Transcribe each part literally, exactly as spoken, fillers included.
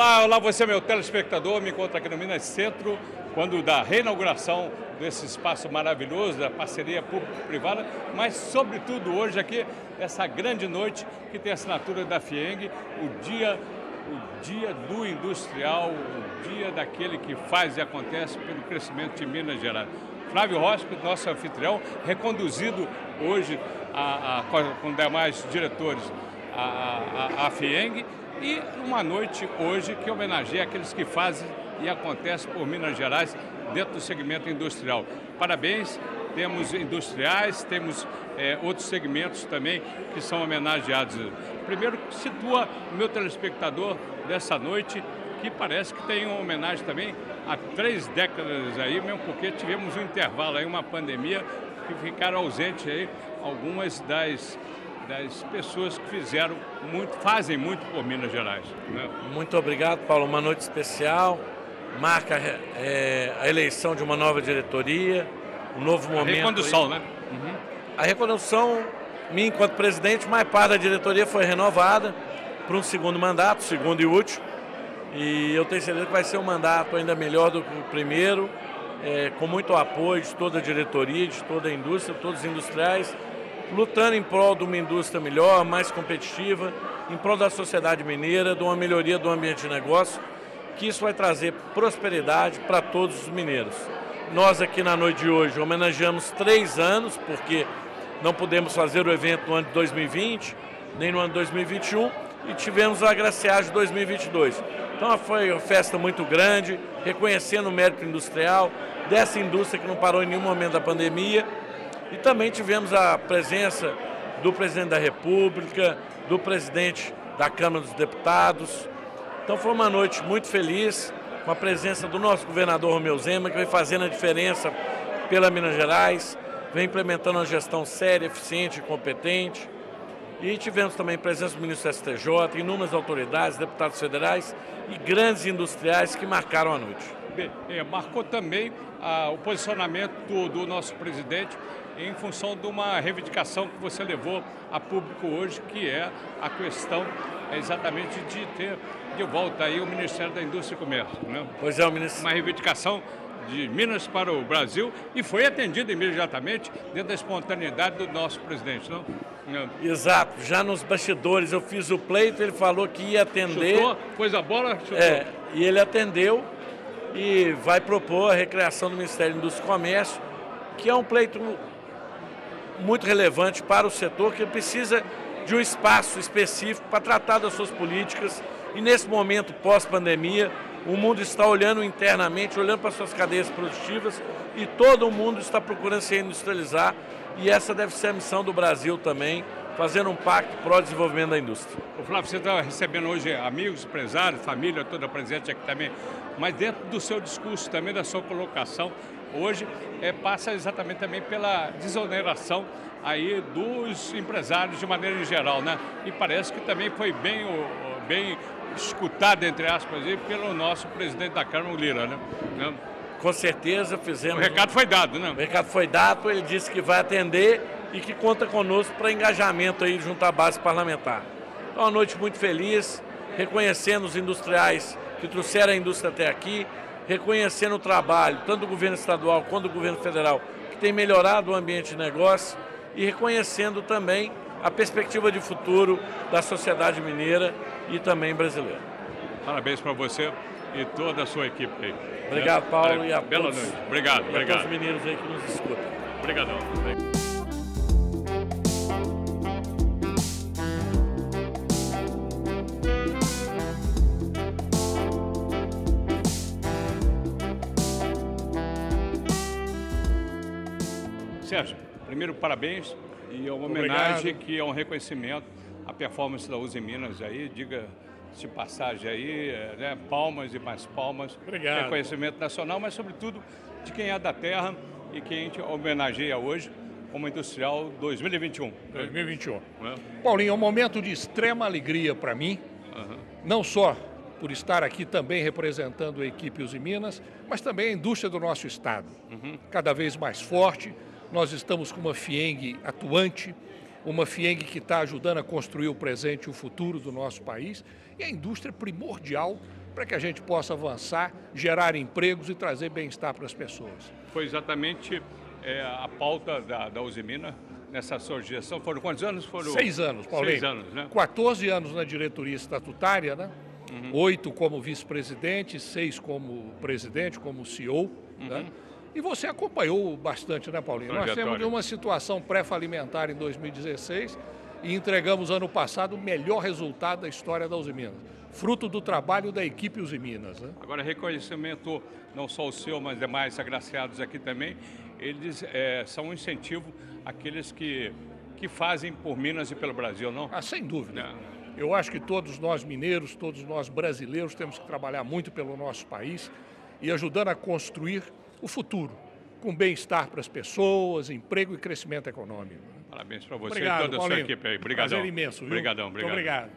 Olá, olá você, meu telespectador, me encontro aqui no Minas Centro, quando da reinauguração desse espaço maravilhoso, da parceria público-privada, mas sobretudo hoje aqui, essa grande noite que tem a assinatura da FIENG, o dia, o dia do industrial, o dia daquele que faz e acontece pelo crescimento de Minas Gerais. Flávio Rossi, nosso anfitrião, reconduzido hoje a, a, com demais diretores a, a, a FIENG, e uma noite hoje que homenageia aqueles que fazem e acontecem por Minas Gerais dentro do segmento industrial. Parabéns, temos industriais, temos é, outros segmentos também que são homenageados. Primeiro, situa o meu telespectador dessa noite, que parece que tem uma homenagem também há três décadas aí, mesmo porque tivemos um intervalo aí, uma pandemia, que ficaram ausentes aí algumas das... das pessoas que fizeram muito, fazem muito por Minas Gerais. Né? Muito obrigado, Paulo. Uma noite especial, marca é, a eleição de uma nova diretoria, um novo momento. A recondução, aí. né? Uhum. A recondução, minha enquanto presidente, mais parte da diretoria foi renovada para um segundo mandato, segundo e último, e eu tenho certeza que vai ser um mandato ainda melhor do que o primeiro, é, com muito apoio de toda a diretoria, de toda a indústria, todos os industriais, lutando em prol de uma indústria melhor, mais competitiva, em prol da sociedade mineira, de uma melhoria do ambiente de negócio, que isso vai trazer prosperidade para todos os mineiros. Nós aqui na noite de hoje homenageamos três anos, porque não pudemos fazer o evento no ano de dois mil e vinte, nem no ano de dois mil e vinte e um, e tivemos a agraciagem de dois mil e vinte e dois. Então foi uma festa muito grande, reconhecendo o mérito industrial, dessa indústria que não parou em nenhum momento da pandemia. E também tivemos a presença do presidente da República, do presidente da Câmara dos Deputados. Então foi uma noite muito feliz, com a presença do nosso governador Romeu Zema, que vem fazendo a diferença pela Minas Gerais, vem implementando uma gestão séria, eficiente e competente. E tivemos também a presença do ministro do S T J, inúmeras autoridades, deputados federais e grandes industriais que marcaram a noite. Bem, é, marcou também ah, o posicionamento do, do nosso presidente em função de uma reivindicação que você levou a público hoje, que é a questão é exatamente de ter de volta aí o Ministério da Indústria e Comércio. Né? Pois é, o ministro. Uma reivindicação de Minas para o Brasil e foi atendida imediatamente dentro da espontaneidade do nosso presidente, não? Exato, já nos bastidores eu fiz o pleito, ele falou que ia atender. Chutou, pôs a bola, chutou. É, e ele atendeu e vai propor a recriação do Ministério da Indústria e Comércio, que é um pleito muito relevante para o setor, que precisa de um espaço específico para tratar das suas políticas. E nesse momento pós-pandemia, o mundo está olhando internamente, olhando para suas cadeias produtivas, e todo mundo está procurando se industrializar, e essa deve ser a missão do Brasil também, fazendo um pacto pró-desenvolvimento da indústria. O Flávio, você está recebendo hoje amigos, empresários, família toda presente aqui também, mas dentro do seu discurso também, da sua colocação, hoje é, passa exatamente também pela desoneração aí dos empresários de maneira geral, né? E parece que também foi bem, bem escutado, entre aspas, aí, pelo nosso presidente da Câmara, o Lira, né? Com certeza fizemos... O recado foi dado, né? O recado foi dado, ele disse que vai atender e que conta conosco para engajamento aí junto à base parlamentar. Então, uma noite muito feliz, reconhecendo os industriais que trouxeram a indústria até aqui, reconhecendo o trabalho, tanto do governo estadual quanto do governo federal, que tem melhorado o ambiente de negócio, e reconhecendo também a perspectiva de futuro da sociedade mineira e também brasileira. Parabéns para você e toda a sua equipe aí. Obrigado, Paulo, e a Bela todos, noite. Obrigado, e obrigado. a todos os mineiros aí que nos escutam. Obrigadão. Sérgio, primeiro parabéns e é uma homenagem que é um reconhecimento à performance da Uzi Minas aí, diga-se passagem aí, né? Palmas e mais palmas. Obrigado. Reconhecimento nacional, mas sobretudo de quem é da terra e quem a gente homenageia hoje como Industrial dois mil e vinte e um. dois mil e vinte e um. É? Paulinho, é um momento de extrema alegria para mim, Uhum. não só por estar aqui também representando a equipe Uzi Minas, mas também a indústria do nosso estado, Uhum. cada vez mais forte. Nós estamos com uma FIENG atuante, uma FIENG que está ajudando a construir o presente e o futuro do nosso país, e a indústria primordial para que a gente possa avançar, gerar empregos e trazer bem-estar para as pessoas. Foi exatamente é, a pauta da, da Usimina nessa sua gestão. Foram quantos anos? Foram... Seis anos, Paulinho. Seis anos, né? quatorze anos na diretoria estatutária, né? Uhum. Oito como vice-presidente, seis como presidente, como C E O. Uhum. Né? E você acompanhou bastante, né, Paulinho? Nós temos uma situação pré-falimentar em dois mil e dezesseis e entregamos ano passado o melhor resultado da história da Usiminas, fruto do trabalho da equipe Usiminas. Né? Agora, reconhecimento não só o seu, mas demais agraciados aqui também, eles é, são um incentivo àqueles que, que fazem por Minas e pelo Brasil, não? Ah, sem dúvida. É. Eu acho que todos nós mineiros, todos nós brasileiros temos que trabalhar muito pelo nosso país e ajudando a construir o futuro, com bem-estar para as pessoas, emprego e crescimento econômico. Parabéns para você obrigado, e toda a Paulinho. sua equipe aí. Obrigadão. Prazer imenso, viu? Obrigadão, obrigado. Muito obrigado.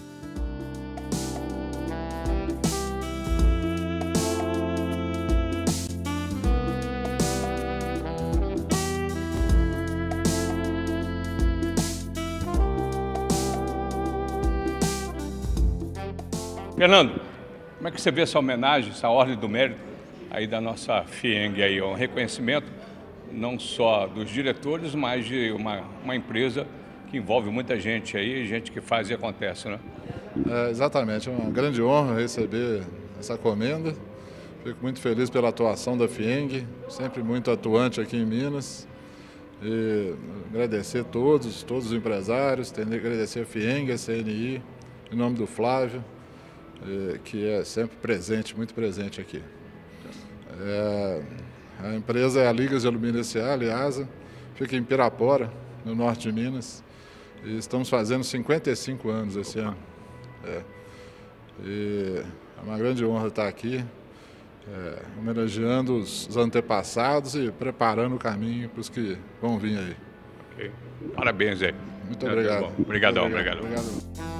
Fernando, como é que você vê essa homenagem, essa ordem do mérito aí da nossa FIENG aí, um reconhecimento não só dos diretores, mas de uma, uma empresa que envolve muita gente aí, gente que faz e acontece, né? É, exatamente, é uma grande honra receber essa comenda. Fico muito feliz pela atuação da FIENG, sempre muito atuante aqui em Minas. E agradecer a todos, todos os empresários, agradecer a FIENG, a C N I, em nome do Flávio, que é sempre presente, muito presente aqui. É, a empresa é a Ligas de Alumínio S A, Liasa, fica em Pirapora, no norte de Minas, e estamos fazendo cinquenta e cinco anos esse ano. É, e é uma grande honra estar aqui, é, homenageando os, os antepassados e preparando o caminho para os que vão vir aí. Okay. Parabéns aí. Muito obrigado. Obrigadão, Muito obrigado. obrigado. obrigado.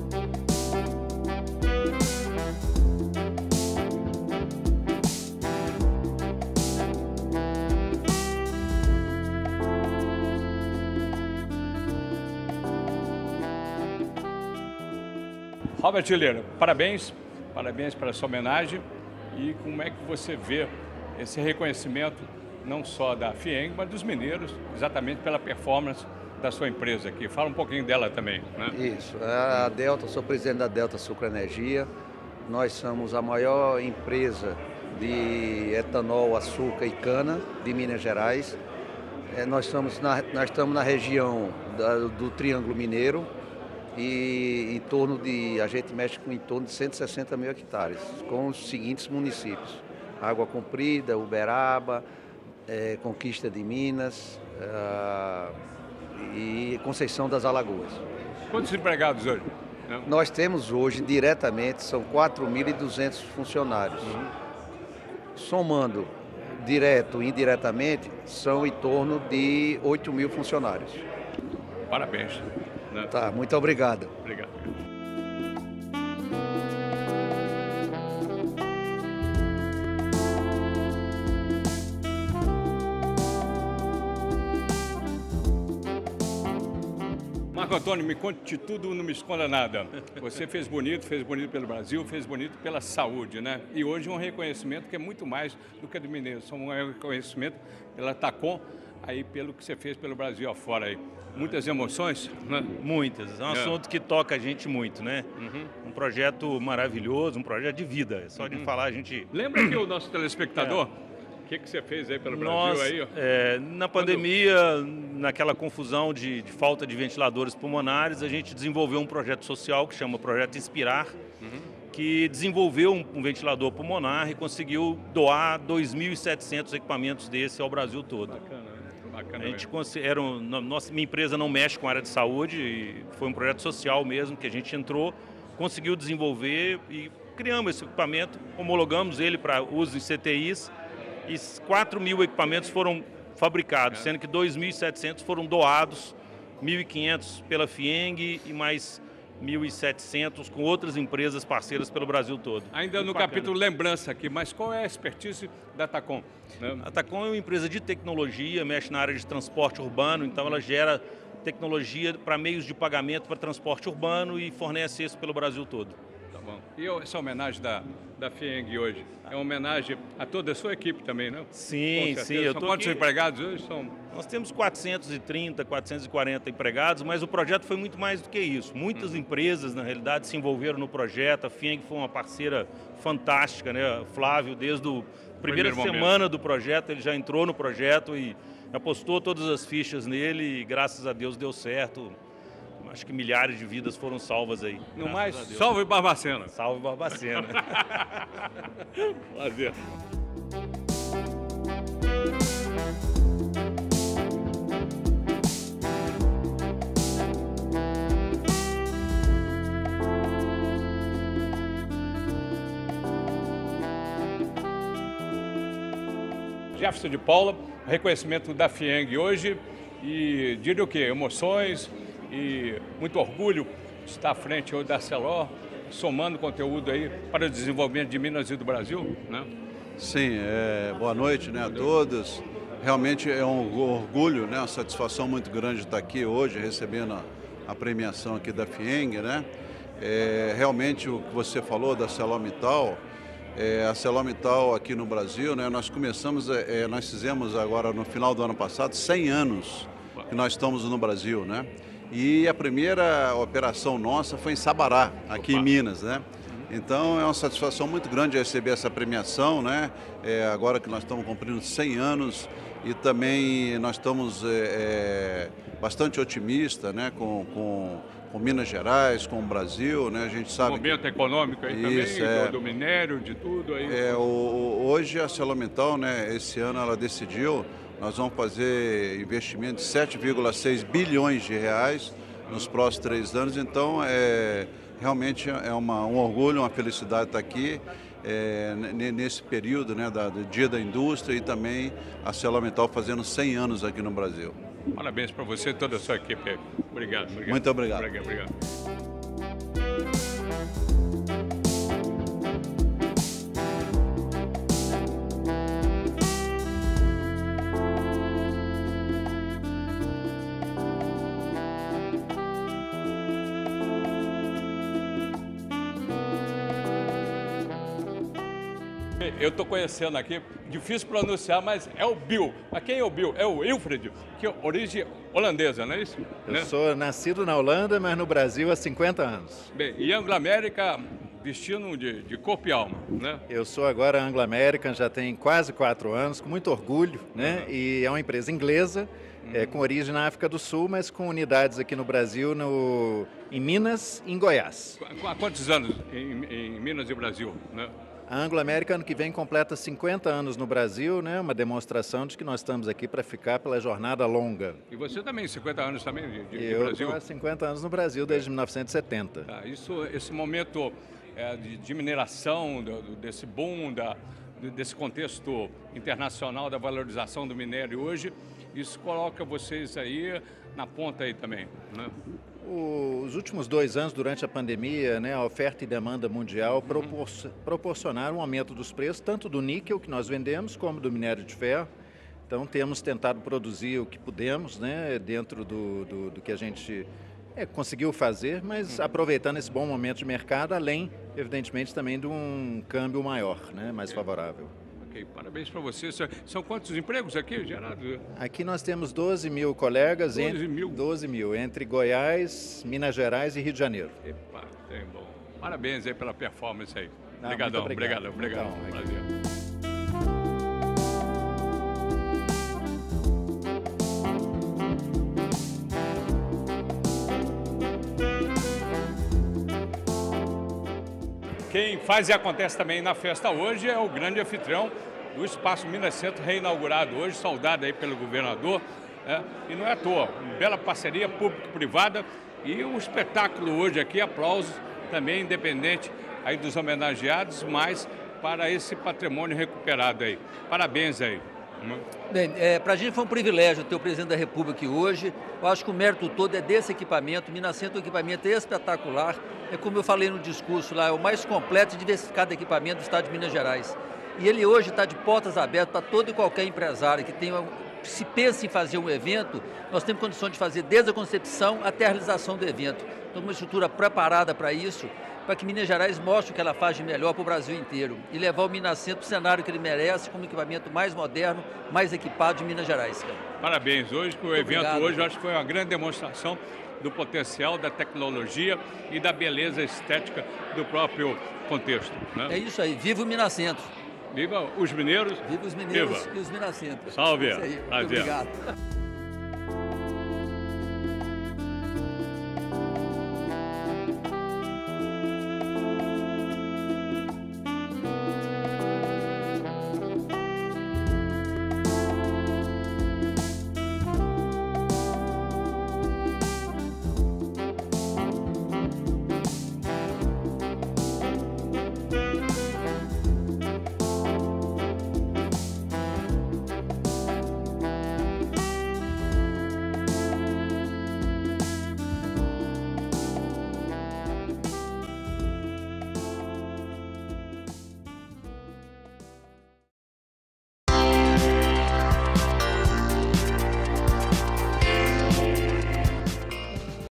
Robert Gileira, parabéns, parabéns pela sua homenagem. E como é que você vê esse reconhecimento, não só da FIENG, mas dos mineiros, exatamente pela performance da sua empresa aqui? Fala um pouquinho dela também, né? Isso, a Delta, sou presidente da Delta Sucro Energia. Nós somos a maior empresa de etanol, açúcar e cana de Minas Gerais. É, nós, estamos na, nós estamos na região da, do Triângulo Mineiro, e em torno de, a gente mexe com em torno de cento e sessenta mil hectares, com os seguintes municípios: Água Comprida, Uberaba, é, Conquista de Minas uh, e Conceição das Alagoas. Quantos empregados hoje? Nós temos hoje, diretamente, são quatro mil e duzentos funcionários. Uhum. Somando direto e indiretamente, são em torno de oito mil funcionários. Parabéns. Né? Tá, muito obrigado. Obrigado. Marco Antônio, me conte tudo, não me esconda nada. Você fez bonito, fez bonito pelo Brasil, fez bonito pela saúde, né? E hoje um reconhecimento que é muito mais do que do mineiro. São um reconhecimento pela Tacom, aí pelo que você fez pelo Brasil afora aí. Muitas emoções, né? Muitas. É um é. assunto que toca a gente muito, né? Uhum. Um projeto maravilhoso, um projeto de vida. Só de uhum. falar a gente... Lembra aqui o nosso telespectador? O que, que você fez aí pelo Nós, Brasil? Aí? É, na pandemia, Quando... naquela confusão de, de falta de ventiladores pulmonares, a gente desenvolveu um projeto social que chama Projeto Inspirar, uhum. que desenvolveu um, um ventilador pulmonar e conseguiu doar dois mil e setecentos equipamentos desse ao Brasil todo. Bacana. A gente considera, nossa, minha empresa não mexe com a área de saúde, e foi um projeto social mesmo que a gente entrou, conseguiu desenvolver e criamos esse equipamento, homologamos ele para uso em C T Is e quatro mil equipamentos foram fabricados, é. sendo que dois mil e setecentos foram doados, mil e quinhentos pela FIENG e mais mil e setecentos com outras empresas parceiras pelo Brasil todo. Ainda Muito no bacana. Capítulo lembrança aqui, mas qual é a expertise da Tacom? A Tacom é uma empresa de tecnologia, mexe na área de transporte urbano, então ela gera tecnologia para meios de pagamento para transporte urbano e fornece isso pelo Brasil todo. Então, bom. E essa homenagem da, da FIENG hoje? É uma homenagem a toda a sua equipe também, né? Sim, sim. Eu São tô quantos aqui... empregados hoje? São... Nós temos quatrocentos e trinta, quatrocentos e quarenta empregados, mas o projeto foi muito mais do que isso. Muitas uhum. empresas, na realidade, se envolveram no projeto. A FIENG foi uma parceira fantástica, né? Flávio, desde a primeira Primeiro semana momento. do projeto, ele já entrou no projeto e apostou todas as fichas nele e, graças a Deus, deu certo. Acho que milhares de vidas foram salvas aí. No mais, salve Barbacena. Salve Barbacena. Prazer. Jefferson de Paula, reconhecimento da FIENG hoje e diria o quê? Emoções e muito orgulho de estar à frente hoje da Celor, somando conteúdo aí para o desenvolvimento de Minas e do Brasil, né? Sim, é, boa noite, né, a todos. Realmente é um orgulho, né, uma satisfação muito grande estar aqui hoje recebendo a, a premiação aqui da FIENG, né? É, realmente o que você falou da ArcelorMittal, é, a ArcelorMittal aqui no Brasil, né, nós começamos, é, nós fizemos agora no final do ano passado cem anos que nós estamos no Brasil, né? E a primeira operação nossa foi em Sabará, aqui Opa. em Minas, né? Então é uma satisfação muito grande receber essa premiação, né? É, agora que nós estamos cumprindo cem anos e também nós estamos é, é, bastante otimistas, né? Com, com, com Minas Gerais, com o Brasil, né? A gente sabe. O momento que... econômico aí Isso, também, é... do, do minério, de tudo aí. É, o, hoje a ArcelorMittal, né? Esse ano ela decidiu. Nós vamos fazer investimento de sete vírgula seis bilhões de reais nos próximos três anos. Então, é, realmente é uma, um orgulho, uma felicidade estar aqui é, nesse período, né, da, do Dia da Indústria e também a ArcelorMittal fazendo cem anos aqui no Brasil. Parabéns para você e toda a sua equipe. Obrigado. obrigado. Muito obrigado. Obrigado. obrigado. Eu estou conhecendo aqui, difícil pronunciar, mas é o Bill. Mas quem é o Bill? É o Wilfred, que é origem holandesa, não é isso? Eu né? sou nascido na Holanda, mas no Brasil há cinquenta anos. Bem, e Anglo-América, destino de, de corpo e alma, né? Eu sou agora Anglo-American, já tem quase quatro anos, com muito orgulho, né? Uhum. E é uma empresa inglesa, uhum. é, com origem na África do Sul, mas com unidades aqui no Brasil, no, em Minas e em Goiás. Há quantos anos em, em Minas e Brasil, né? A Anglo-América, ano que vem, completa cinquenta anos no Brasil, né? Uma demonstração de que nós estamos aqui para ficar pela jornada longa. E você também, cinquenta anos também de, de, de Eu Brasil? Eu estou há cinquenta anos no Brasil, desde mil novecentos e setenta. Tá, isso, esse momento é, de, de mineração, do, desse boom, da, desse contexto internacional da valorização do minério hoje, isso coloca vocês aí na ponta aí também, né? Os últimos dois anos, durante a pandemia, né, a oferta e demanda mundial uhum. propor proporcionaram um aumento dos preços, tanto do níquel que nós vendemos, como do minério de ferro. Então, temos tentado produzir o que pudemos, né, dentro do, do, do que a gente é, conseguiu fazer, mas uhum. aproveitando esse bom momento de mercado, além, evidentemente, também de um câmbio maior, né, mais é. favorável. Ok, parabéns para você. São quantos empregos aqui, Gerardo? Aqui nós temos doze mil colegas, doze entre, mil? doze mil, entre Goiás, Minas Gerais e Rio de Janeiro. Epa, tem bom. Parabéns aí pela performance aí. Não, Obrigadão, obrigado. obrigado, obrigado. Então, Prazer. Quem faz e acontece também na festa hoje é o grande anfitrião do Espaço Minas Centro, reinaugurado hoje, saudado aí pelo governador, né? E não é à toa, uma bela parceria público-privada e um espetáculo hoje aqui, aplausos também independente aí dos homenageados, mas para esse patrimônio recuperado aí. Parabéns aí. Bem, é, para a gente foi um privilégio ter o presidente da República aqui hoje. Eu acho que o mérito todo é desse equipamento. O Minas Centro é um equipamento espetacular. É como eu falei no discurso lá, é o mais completo e diversificado equipamento do estado de Minas Gerais. E ele hoje está de portas abertas para todo e qualquer empresário que tenha, se pensa em fazer um evento, nós temos condições de fazer desde a concepção até a realização do evento. Então, uma estrutura preparada para isso. para que Minas Gerais mostre o que ela faz de melhor para o Brasil inteiro e levar o Minacentro para o cenário que ele merece, como equipamento mais moderno, mais equipado de Minas Gerais. Cara. Parabéns. Hoje, o evento obrigado, hoje, eu acho que foi uma grande demonstração do potencial, da tecnologia e da beleza estética do próprio contexto. Né? É isso aí. Viva o Minacentro. Viva os mineiros. Viva os mineiros Viva. e os Minacentros. Salve. É isso aí. Muito obrigado.